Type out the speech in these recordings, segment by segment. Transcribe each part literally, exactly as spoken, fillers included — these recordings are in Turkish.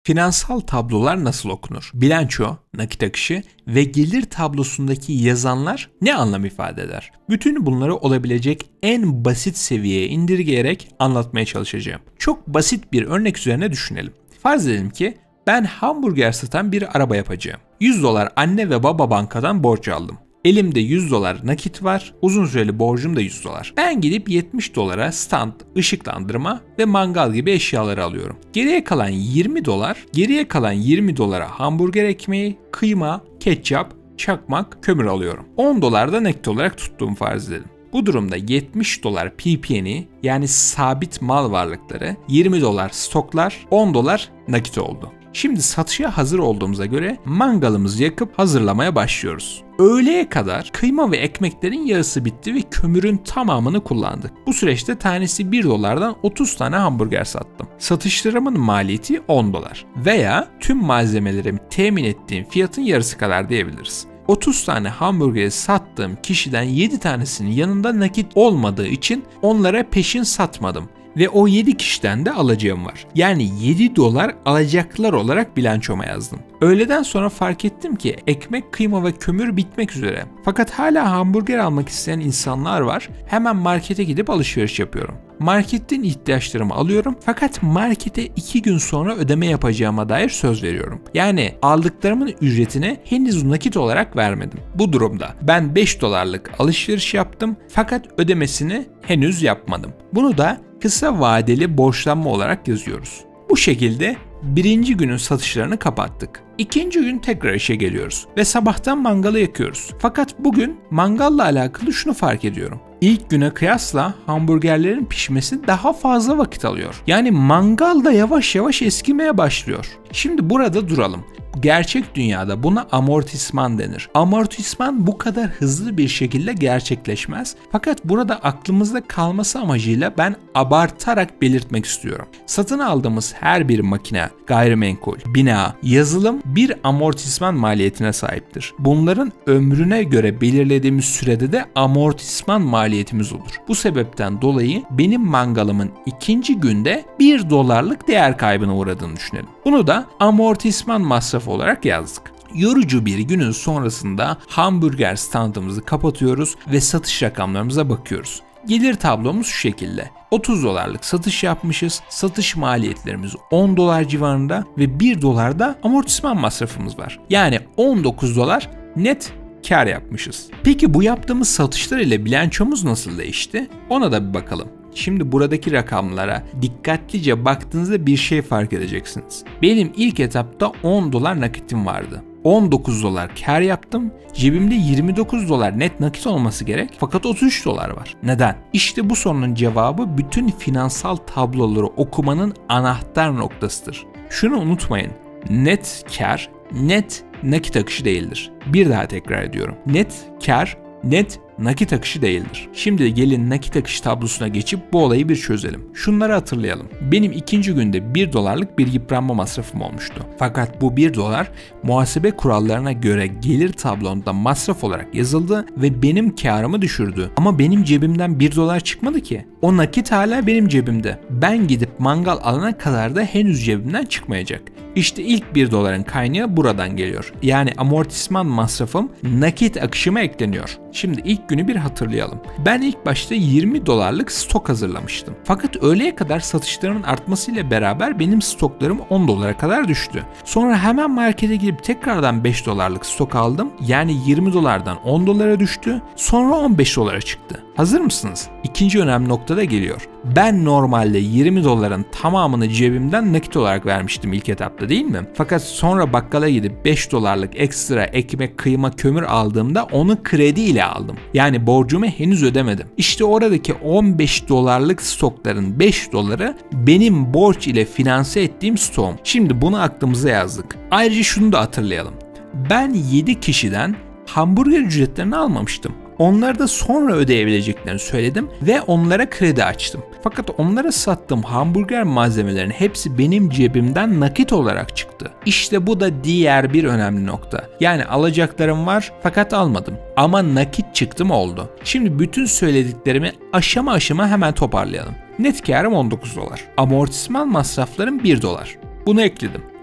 Finansal tablolar nasıl okunur? Bilanço, nakit akışı ve gelir tablosundaki yazanlar ne anlam ifade eder? Bütün bunları olabilecek en basit seviyeye indirgeyerek anlatmaya çalışacağım. Çok basit bir örnek üzerine düşünelim. Farz edelim ki ben hamburger satan bir araba yapacağım. yüz dolar anne ve baba bankadan borç aldım. Elimde yüz dolar nakit var, uzun süreli borcum da yüz dolar. Ben gidip yetmiş dolara stand, ışıklandırma ve mangal gibi eşyaları alıyorum. Geriye kalan yirmi dolar, geriye kalan yirmi dolara hamburger ekmeği, kıyma, ketçap, çakmak, kömür alıyorum. on dolar da nakit olarak tuttuğumu farz edelim. Bu durumda yetmiş dolar P P N yani sabit mal varlıkları, yirmi dolar stoklar, on dolar nakit oldu. Şimdi satışa hazır olduğumuza göre mangalımızı yakıp hazırlamaya başlıyoruz. Öğleye kadar kıyma ve ekmeklerin yarısı bitti ve kömürün tamamını kullandık. Bu süreçte tanesi bir dolardan otuz tane hamburger sattım. Satışlarımın maliyeti on dolar veya tüm malzemelerimi temin ettiğim fiyatın yarısı kadar diyebiliriz. otuz tane hamburgeri sattığım kişiden yedi tanesinin yanında nakit olmadığı için onlara peşin satmadım. Ve o yedi kişiden de alacağım var. Yani yedi dolar alacaklar olarak bilançoma yazdım. Öğleden sonra fark ettim ki ekmek, kıyma ve kömür bitmek üzere. Fakat hala hamburger almak isteyen insanlar var. Hemen markete gidip alışveriş yapıyorum. Marketten ihtiyaçlarımı alıyorum fakat markete iki gün sonra ödeme yapacağıma dair söz veriyorum. Yani aldıklarımın ücretini henüz nakit olarak vermedim. Bu durumda ben beş dolarlık alışveriş yaptım fakat ödemesini henüz yapmadım. Bunu da kısa vadeli borçlanma olarak yazıyoruz. Bu şekilde birinci günün satışlarını kapattık. İkinci gün tekrar işe geliyoruz ve sabahtan mangalı yakıyoruz. Fakat bugün mangalla alakalı şunu fark ediyorum. İlk güne kıyasla hamburgerlerin pişmesi daha fazla vakit alıyor. Yani mangal da yavaş yavaş eskimeye başlıyor. Şimdi burada duralım. Gerçek dünyada buna amortisman denir. Amortisman bu kadar hızlı bir şekilde gerçekleşmez. Fakat burada aklımızda kalması amacıyla ben abartarak belirtmek istiyorum. Satın aldığımız her bir makine, gayrimenkul, bina, yazılım bir amortisman maliyetine sahiptir. Bunların ömrüne göre belirlediğimiz sürede de amortisman maliyetimiz olur. Bu sebepten dolayı benim mangalımın ikinci günde bir dolarlık değer kaybına uğradığını düşünelim. Bunu da amortisman masrafı olarak yazdık. Yorucu bir günün sonrasında hamburger standımızı kapatıyoruz ve satış rakamlarımıza bakıyoruz. Gelir tablomuz şu şekilde. otuz dolarlık satış yapmışız. Satış maliyetlerimiz on dolar civarında ve bir dolar da amortisman masrafımız var. Yani on dokuz dolar net kar yapmışız. Peki bu yaptığımız satışlar ile bilançomuz nasıl değişti? Ona da bir bakalım. Şimdi buradaki rakamlara dikkatlice baktığınızda bir şey fark edeceksiniz. Benim ilk etapta on dolar nakitim vardı. on dokuz dolar kar yaptım. Cebimde yirmi dokuz dolar net nakit olması gerek. Fakat otuz üç dolar var. Neden? İşte bu sorunun cevabı bütün finansal tabloları okumanın anahtar noktasıdır. Şunu unutmayın. Net kar, net nakit akışı değildir. Bir daha tekrar ediyorum. Net kar, net nakit akışı değildir. Şimdi gelin nakit akışı tablosuna geçip bu olayı bir çözelim. Şunları hatırlayalım. Benim ikinci günde bir dolarlık bir yıpranma masrafım olmuştu. Fakat bu bir dolar muhasebe kurallarına göre gelir tablomda masraf olarak yazıldı ve benim karımı düşürdü. Ama benim cebimden bir dolar çıkmadı ki. O nakit hala benim cebimde. Ben gidip mangal alana kadar da henüz cebimden çıkmayacak. İşte ilk bir doların kaynağı buradan geliyor. Yani amortisman masrafım nakit akışıma ekleniyor. Şimdi ilk günü bir hatırlayalım. Ben ilk başta yirmi dolarlık stok hazırlamıştım. Fakat öğleye kadar satışlarımın artmasıyla beraber benim stoklarım on dolara kadar düştü. Sonra hemen markete girip tekrardan beş dolarlık stok aldım. Yani yirmi dolardan on dolara düştü. Sonra on beş dolara çıktı. Hazır mısınız? İkinci önemli nokta da geliyor. Ben normalde yirmi doların tamamını cebimden nakit olarak vermiştim ilk etapta, değil mi? Fakat sonra bakkala gidip beş dolarlık ekstra ekmek, kıyma, kömür aldığımda onu kredi ile aldım. Yani borcumu henüz ödemedim. İşte oradaki on beş dolarlık stokların beş doları benim borç ile finanse ettiğim stoğum. Şimdi bunu aklımıza yazdık. Ayrıca şunu da hatırlayalım. Ben yedi kişiden hamburger ücretlerini almamıştım. Onları da sonra ödeyebileceklerini söyledim ve onlara kredi açtım. Fakat onlara sattığım hamburger malzemelerinin hepsi benim cebimden nakit olarak çıktı. İşte bu da diğer bir önemli nokta. Yani alacaklarım var fakat almadım. Ama nakit çıktım oldu. Şimdi bütün söylediklerimi aşama aşama hemen toparlayalım. Net karım on dokuz dolar. Amortisman masraflarım bir dolar. Bunu ekledim.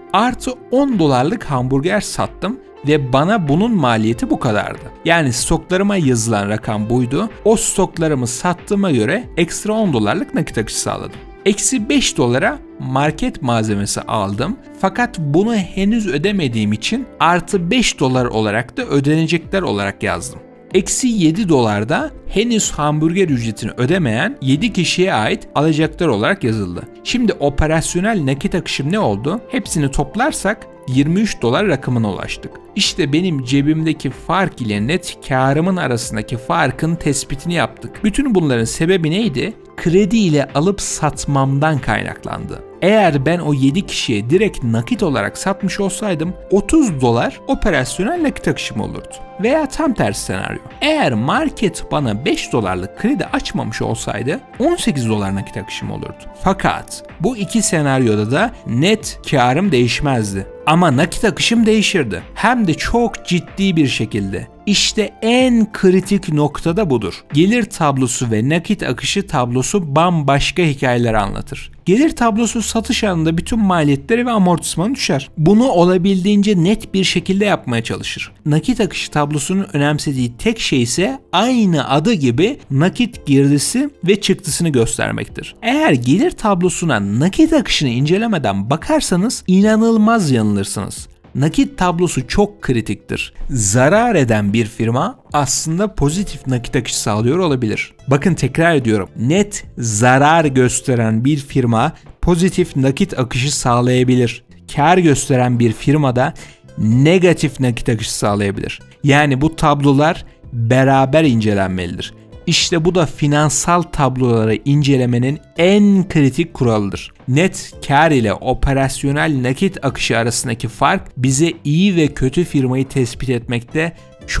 Artı on dolarlık hamburger sattım ve bana bunun maliyeti bu kadardı. Yani stoklarıma yazılan rakam buydu. O stoklarımı sattığıma göre ekstra on dolarlık nakit akışı sağladım. Eksi beş dolara market malzemesi aldım. Fakat bunu henüz ödemediğim için artı beş dolar olarak da ödenecekler olarak yazdım. Eksi yedi dolarda henüz hamburger ücretini ödemeyen yedi kişiye ait alacaklar olarak yazıldı. Şimdi operasyonel nakit akışım ne oldu? Hepsini toplarsak yirmi üç dolar rakamına ulaştık. İşte benim cebimdeki fark ile net karımın arasındaki farkın tespitini yaptık. Bütün bunların sebebi neydi? Kredi ile alıp satmamdan kaynaklandı. Eğer ben o yedi kişiye direkt nakit olarak satmış olsaydım otuz dolar operasyonel nakit akışım olurdu. Veya tam tersi senaryo. Eğer market bana beş dolarlık kredi açmamış olsaydı on sekiz dolar nakit akışım olurdu. Fakat bu iki senaryoda da net karım değişmezdi. Ama nakit akışım değişirdi. Hem de çok ciddi bir şekilde. İşte en kritik nokta da budur. Gelir tablosu ve nakit akışı tablosu bambaşka hikayeler anlatır. Gelir tablosu satış anında bütün maliyetleri ve amortismanı düşer. Bunu olabildiğince net bir şekilde yapmaya çalışır. Nakit akışı tablosunun önemsediği tek şey ise aynı adı gibi nakit girdisi ve çıktısını göstermektir. Eğer gelir tablosuna nakit akışını incelemeden bakarsanız inanılmaz yanılırsınız. Nakit tablosu çok kritiktir. Zarar eden bir firma aslında pozitif nakit akışı sağlıyor olabilir. Bakın tekrar ediyorum. Net zarar gösteren bir firma pozitif nakit akışı sağlayabilir. Kar gösteren bir firma da negatif nakit akışı sağlayabilir. Yani bu tablolar beraber incelenmelidir. İşte bu da finansal tabloları incelemenin en kritik kuralıdır. Net kar ile operasyonel nakit akışı arasındaki fark bize iyi ve kötü firmayı tespit etmekte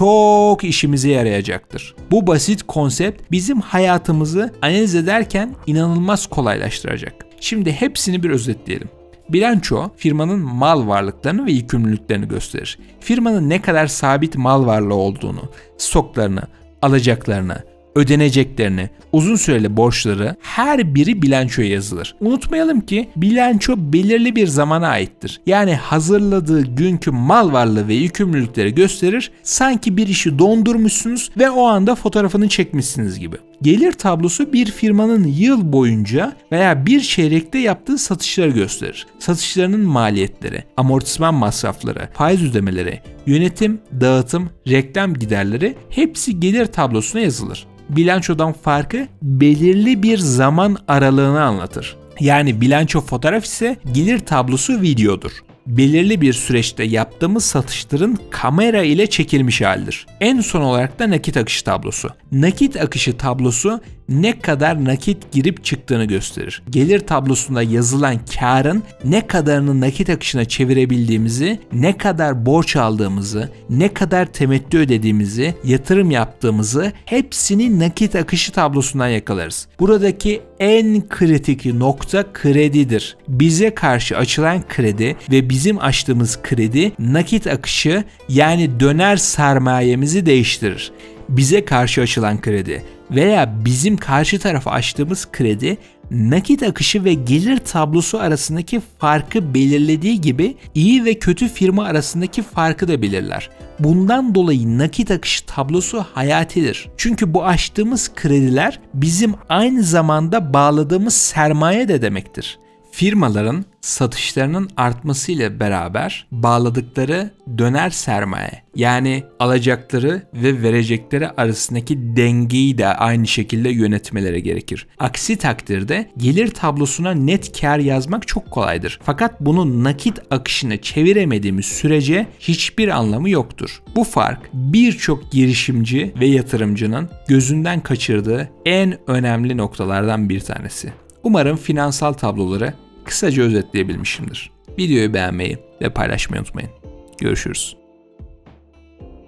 çok işimize yarayacaktır. Bu basit konsept bizim hayatımızı analiz ederken inanılmaz kolaylaştıracak. Şimdi hepsini bir özetleyelim. Bilanço, firmanın mal varlıklarını ve yükümlülüklerini gösterir. Firmanın ne kadar sabit mal varlığı olduğunu, stoklarını, alacaklarını, ödeneceklerini, uzun süreli borçları her biri bilançoya yazılır. Unutmayalım ki bilanço belirli bir zamana aittir. Yani hazırladığı günkü mal varlığı ve yükümlülükleri gösterir, sanki bir işi dondurmuşsunuz ve o anda fotoğrafını çekmişsiniz gibi. Gelir tablosu bir firmanın yıl boyunca veya bir çeyrekte yaptığı satışları gösterir. Satışlarının maliyetleri, amortisman masrafları, faiz ödemeleri, yönetim, dağıtım, reklam giderleri hepsi gelir tablosuna yazılır. Bilançodan farkı belirli bir zaman aralığını anlatır. Yani bilanço fotoğraf ise gelir tablosu videodur. Belirli bir süreçte yaptığımız satışların kamera ile çekilmiş halidir. En son olarak da nakit akışı tablosu. Nakit akışı tablosu ne kadar nakit girip çıktığını gösterir. Gelir tablosunda yazılan karın ne kadarını nakit akışına çevirebildiğimizi, ne kadar borç aldığımızı, ne kadar temettü ödediğimizi, yatırım yaptığımızı hepsini nakit akışı tablosundan yakalarız. Buradaki en kritik nokta kredidir. Bize karşı açılan kredi ve bizim açtığımız kredi nakit akışı yani döner sermayemizi değiştirir. Bize karşı açılan kredi veya bizim karşı tarafa açtığımız kredi nakit akışı ve gelir tablosu arasındaki farkı belirlediği gibi iyi ve kötü firma arasındaki farkı da belirler. Bundan dolayı nakit akışı tablosu hayatidir. Çünkü bu açtığımız krediler bizim aynı zamanda bağladığımız sermaye de demektir. Firmaların satışlarının artmasıyla beraber bağladıkları döner sermaye yani alacakları ve verecekleri arasındaki dengeyi de aynı şekilde yönetmeleri gerekir. Aksi takdirde gelir tablosuna net kar yazmak çok kolaydır. Fakat bunu nakit akışına çeviremediğimiz sürece hiçbir anlamı yoktur. Bu fark birçok girişimci ve yatırımcının gözünden kaçırdığı en önemli noktalardan bir tanesi. Umarım finansal tabloları kısaca özetleyebilmişimdir. Videoyu beğenmeyi ve paylaşmayı unutmayın. Görüşürüz.